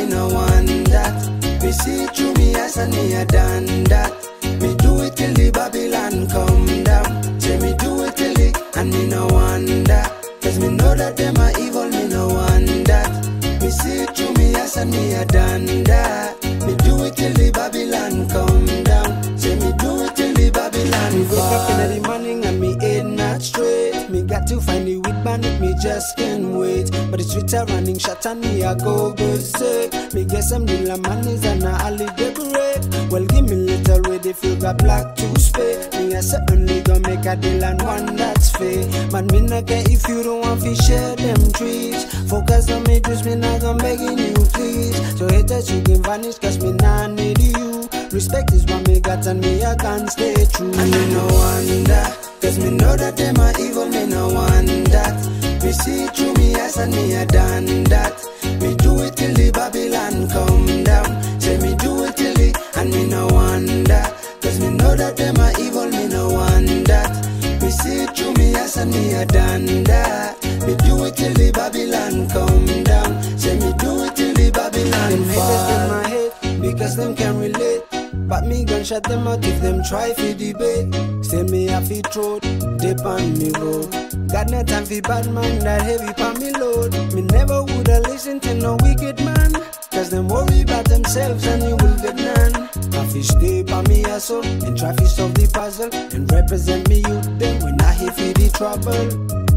no want that. Me see through me eyes and me a done that. Me do it till the Babylon come down. Say me do it till the, and me no want that. Cause me know that them are evil, me no want that. Me see through me eyes and me a done that. Me do it till the Babylon come down. Say me do it till the Babylon Me wake fall. up in the morning and me head not straight. Me got to find the weed bandit, me just can't wait. But the streets are running shut and me a go sick. Me get some dealer monies and a holiday break. Well, give me little way they feel got black to spay. Me a certainly gonna make a deal and one that's fake. Man, me not care if you don't want to share them trees. Focus on me, just me not gonna begging you please. So haters you can vanish cause me not need you. Respect is what me got and me I can't stay true. And me no want that, cause me know that them are evil, me no want that. Me see through me eyes and me a done that. Me do it till the Babylon come down. Say me do it till the, and me no want that. Cause me know that them are evil, me no want that. Me see through me eyes and me a done that. Me do it till the Babylon come down. Say me do it till the Babylon Them haters fall. in my head because them can relate. But me gon' shut them out if them try fi debate. Say me a fi throat, dip on me road. Got no time fi bad man that heavy pa me load. Me never woulda listen to no wicked man. Cause them worry about themselves and you will get none. I fi stay pa me hustle and try fi solve the puzzle. And represent me youth them when I hear fi the trouble.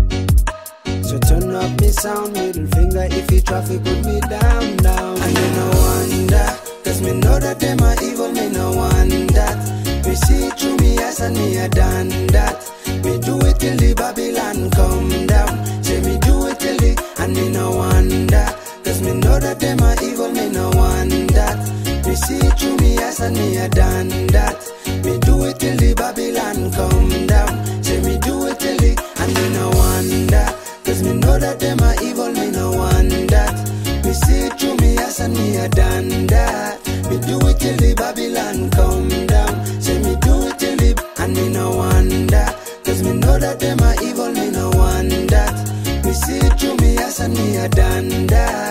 So turn up me sound, middle finger if you try fi put me down. And me no want that. Cause me know that them are evil, me no want that. Me see through me eyes and me a done that. Me do it till the Babylon come down. Say me do it till the, and me no want that. Cause me know that them are evil, me no want that. Me see through me eyes and me a done that. Me do it till the Babylon come down. Say me do it till the, and me no want that. Cause me know that them are evil, me no want that. Me see through me eyes and me a done that. Me do it till the, and me no want that. Cause me know that them are evil, me no want that. Me see through me eyes and me a done that. Me do it till the, and me no want that. Cause me know that them are evil, me no want that. Me see through me eyes and me a done that. Me do it till the, and me no want that. Me see through me eyes and me a done that. Me see through me eyes and me a done that. Me do it till the Babylon come down. Say me do it till the, and me no want that. Cause me know that them are evil, me no want that. Me see through me eyes and me a done that.